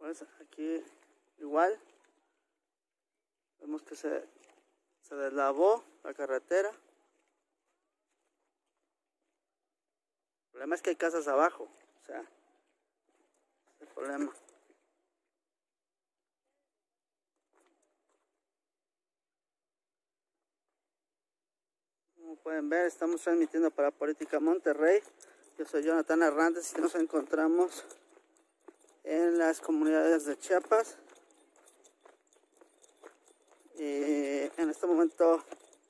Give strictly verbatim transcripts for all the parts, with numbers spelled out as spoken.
Pues aquí igual vemos que se, se deslavó la carretera. El problema es que hay casas abajo, o sea, es el problema. Como pueden ver, estamos transmitiendo para Política Monterrey. Yo soy Jonathan Hernández y nos encontramos en las comunidades de Chiapas. Y en este momento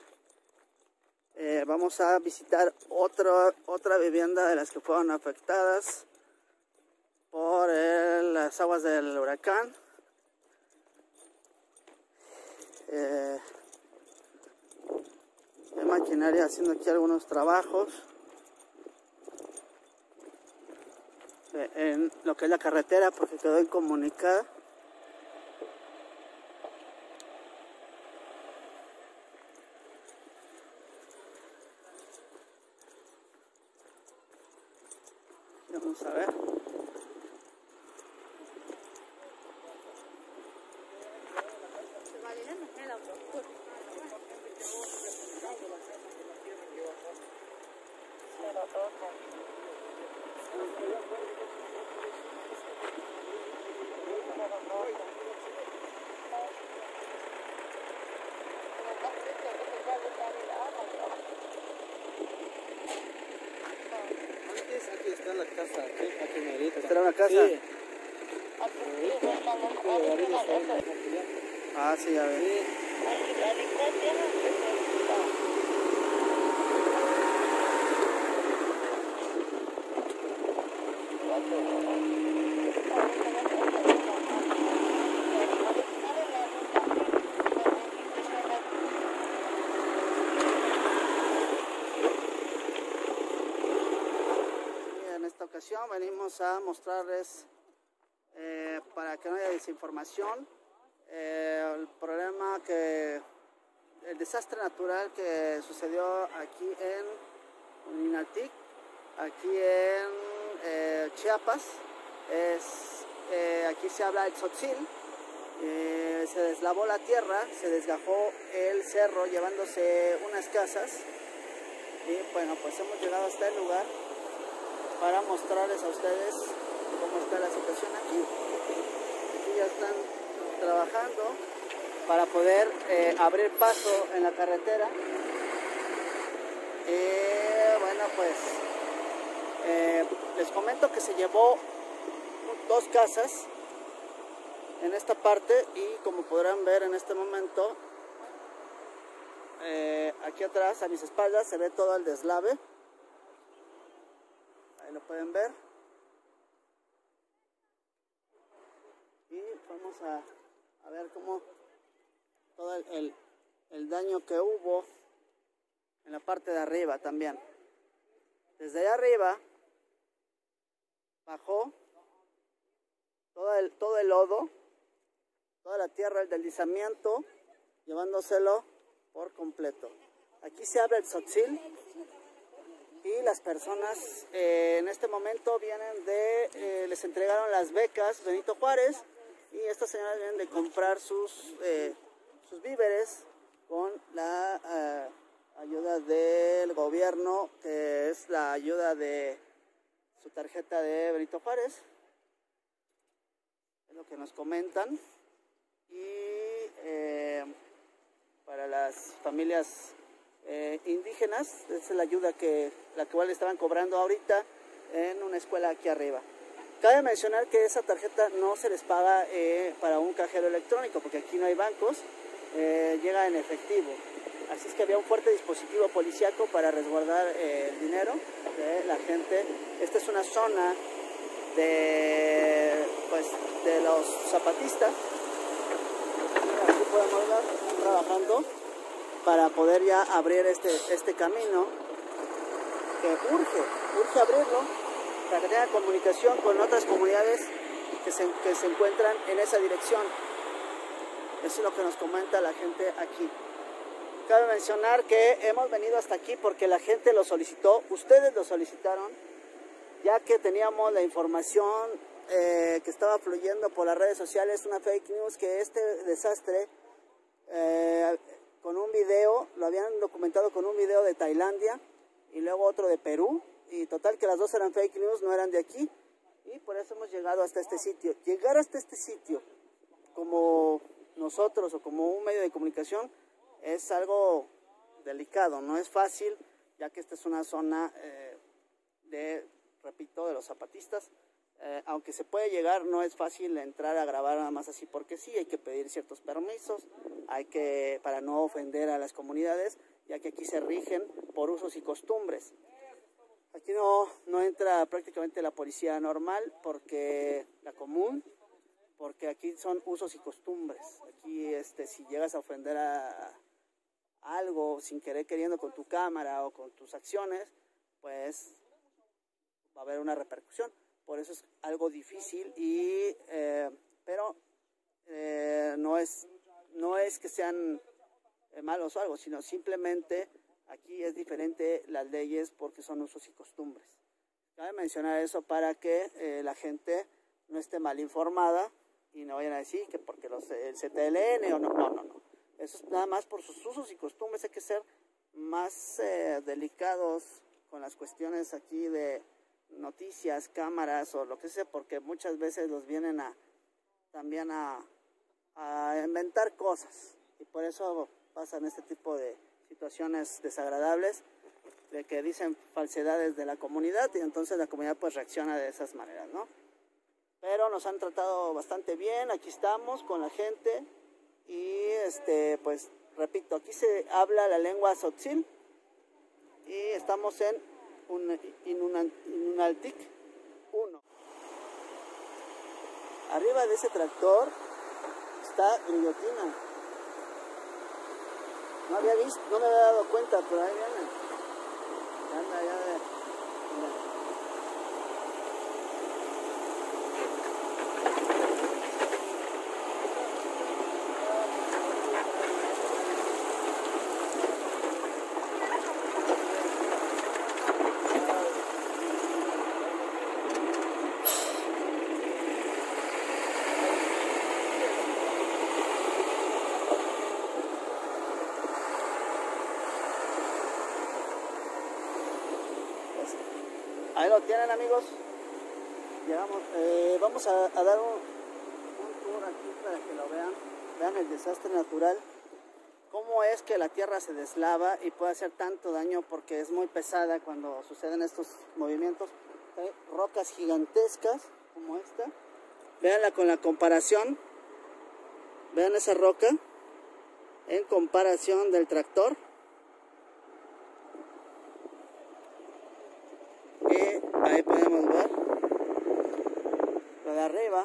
eh, vamos a visitar otro, otra vivienda de las que fueron afectadas por el, las aguas del huracán. Eh, hay maquinaria haciendo aquí algunos trabajos eh, en lo que es la carretera, porque quedó incomunicada. Vamos a ver. Aquí está la casa, aquí, aquí merita. ¿Esta era una casa? Sí. Ah, sí, ya ves. Sí. En esta ocasión venimos a mostrarles, eh, para que no haya desinformación, eh, el problema que, el desastre natural que sucedió aquí en Uninaltic, aquí en eh, Chiapas. Es, eh, aquí se habla del Tzotzil. Eh, se deslavó la tierra, se desgajó el cerro llevándose unas casas y bueno, pues hemos llegado hasta el lugar para mostrarles a ustedes cómo está la situación aquí. Aquí ya están trabajando para poder eh, abrir paso en la carretera. Y bueno, pues eh, les comento que se llevó dos casas en esta parte y como podrán ver en este momento, eh, aquí atrás a mis espaldas se ve todo el deslave. Ahí lo pueden ver. Y vamos a, a ver cómo todo el, el, el daño que hubo en la parte de arriba también. Desde allá arriba bajó todo el, todo el lodo, toda la tierra, el deslizamiento, llevándoselo por completo. Aquí se abre el Tzotzil. Y las personas eh, en este momento vienen de, eh, les entregaron las becas Benito Juárez y estas señoras vienen de comprar sus, eh, sus víveres con la eh, ayuda del gobierno, que es la ayuda de su tarjeta de Benito Juárez. Es lo que nos comentan. Y eh, para las familias Eh, indígenas, es la ayuda que la cual estaban cobrando ahorita en una escuela aquí arriba. Cabe mencionar que esa tarjeta no se les paga eh, para un cajero electrónico, porque aquí no hay bancos, eh, llega en efectivo. Así es que había un fuerte dispositivo policíaco para resguardar eh, el dinero de la gente. Esta es una zona de, pues, de los zapatistas. Aquí podemos ver, están trabajando para poder ya abrir este, este camino, que urge, urge abrirlo, para que tenga comunicación con otras comunidades que se, que se encuentran en esa dirección. Eso es lo que nos comenta la gente aquí. Cabe mencionar que hemos venido hasta aquí porque la gente lo solicitó, ustedes lo solicitaron, ya que teníamos la información eh, que estaba fluyendo por las redes sociales, una fake news, que este desastre, eh, con un video, lo habían documentado con un video de Tailandia y luego otro de Perú, y total que las dos eran fake news, no eran de aquí, y por eso hemos llegado hasta este sitio. Llegar hasta este sitio como nosotros o como un medio de comunicación es algo delicado, no es fácil, ya que esta es una zona eh, de, repito, de los zapatistas. Eh, aunque se puede llegar, no es fácil entrar a grabar nada más así porque sí, hay que pedir ciertos permisos, hay que, para no ofender a las comunidades, ya que aquí se rigen por usos y costumbres. Aquí no, no entra prácticamente la policía normal, porque la común, porque aquí son usos y costumbres. Aquí este, si llegas a ofender a, a algo sin querer queriendo con tu cámara o con tus acciones, pues va a haber una repercusión. Por eso es algo difícil, y, eh, pero eh, no, es, no es que sean eh, malos o algo, sino simplemente aquí es diferente las leyes porque son usos y costumbres. Cabe mencionar eso para que eh, la gente no esté mal informada y no vayan a decir que porque los, el C T L N o no, no, no, no. Eso es nada más por sus usos y costumbres. Hay que ser más eh, delicados con las cuestiones aquí de noticias, cámaras o lo que sea, porque muchas veces los vienen a también a, a inventar cosas, y por eso pasan este tipo de situaciones desagradables, de que dicen falsedades de la comunidad, y entonces la comunidad pues reacciona de esas maneras, ¿no? Pero nos han tratado bastante bien, aquí estamos con la gente, y este pues repito, aquí se habla la lengua tzotzil, y estamos en un Inunaltik uno. Arriba de ese tractor está Guillotina. No había visto, no me había dado cuenta, pero ahí viene. Ya anda, ya de, mira. Ahí lo tienen, amigos. Llegamos, eh, vamos a, a dar un, un tour aquí para que lo vean. Vean el desastre natural. Cómo es que la tierra se deslava y puede hacer tanto daño, porque es muy pesada cuando suceden estos movimientos. Hay rocas gigantescas como esta. Veanla con la comparación. Vean esa roca en comparación del tractor. Y ahí podemos ver lo de arriba.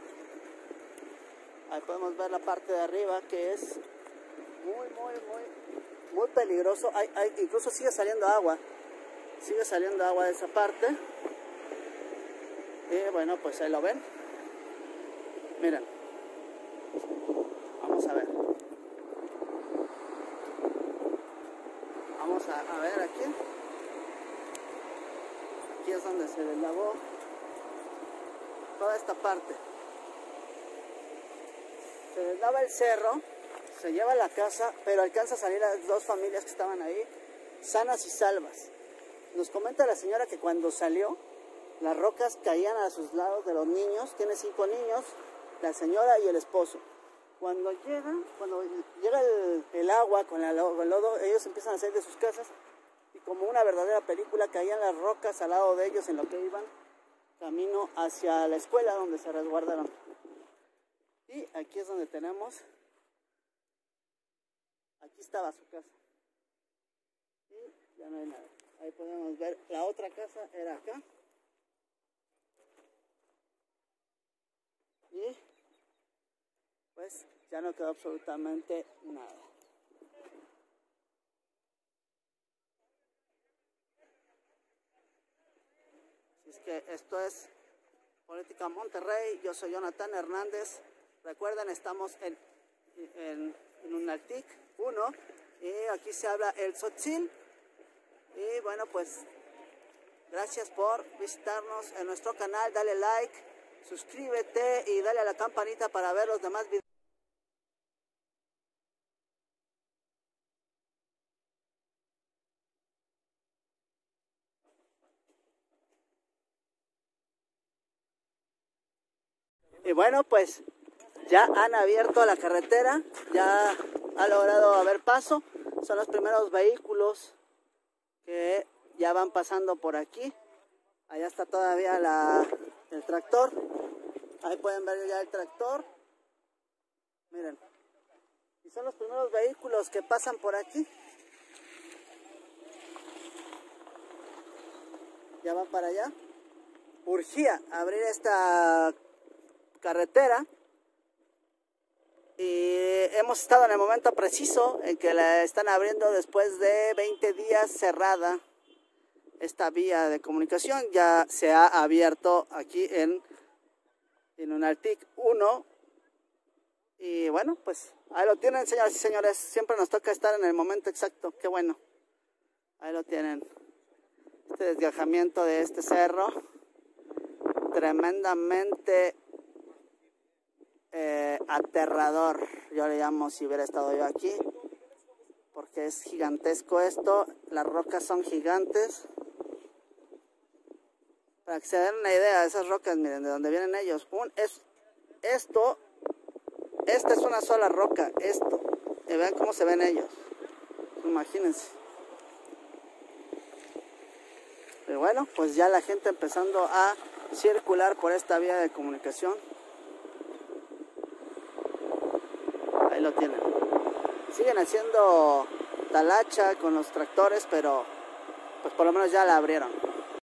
Ahí podemos ver la parte de arriba, que es muy, muy, muy, muy peligroso. Hay, hay, incluso sigue saliendo agua. Sigue saliendo agua de esa parte. Y bueno, pues ahí lo ven. Miren. Vamos a ver. Vamos a, a ver aquí. Aquí es donde se deslavó toda esta parte. Se deslava el cerro, se lleva la casa, pero alcanza a salir a las dos familias que estaban ahí, sanas y salvas. Nos comenta la señora que cuando salió, las rocas caían a sus lados de los niños. Tiene cinco niños, la señora y el esposo. Cuando llega, cuando llega el, el agua con el lodo, ellos empiezan a salir de sus casas, y como una verdadera película caían las rocas al lado de ellos en lo que iban camino hacia la escuela donde se resguardaron. Y aquí es donde tenemos, aquí estaba su casa, y ya no hay nada. Ahí podemos ver, la otra casa era acá, y pues ya no quedó absolutamente nada. Así es que esto es Política Monterrey. Yo soy Jonathan Hernández. Recuerden, estamos en, en, en Inunaltik uno, y aquí se habla el tzotzil. Y bueno, pues gracias por visitarnos en nuestro canal. Dale like, suscríbete y dale a la campanita para ver los demás videos. Y bueno, pues ya han abierto la carretera, ya ha logrado haber paso. Son los primeros vehículos que ya van pasando por aquí. Allá está todavía la, el tractor. Ahí pueden ver ya el tractor. Miren. Y son los primeros vehículos que pasan por aquí. Ya van para allá. Urgía abrir esta carretera. Y hemos estado en el momento preciso en que la están abriendo después de veinte días cerrada esta vía de comunicación. Ya se ha abierto aquí en, en Unaltic uno. Y bueno, pues ahí lo tienen, señoras y señores. Siempre nos toca estar en el momento exacto. Qué bueno. Ahí lo tienen. Este desgajamiento de este cerro. Tremendamente Eh, aterrador, yo le llamo, si hubiera estado yo aquí, porque es gigantesco esto. Las rocas son gigantes. Para que se den una idea de esas rocas, miren de dónde vienen ellos. Un, es, esto, esta es una sola roca, esto, y vean cómo se ven ellos, imagínense. Pero bueno, pues ya la gente empezando a circular por esta vía de comunicación. Ahí lo tienen. Siguen haciendo talacha con los tractores, pero pues por lo menos ya la abrieron.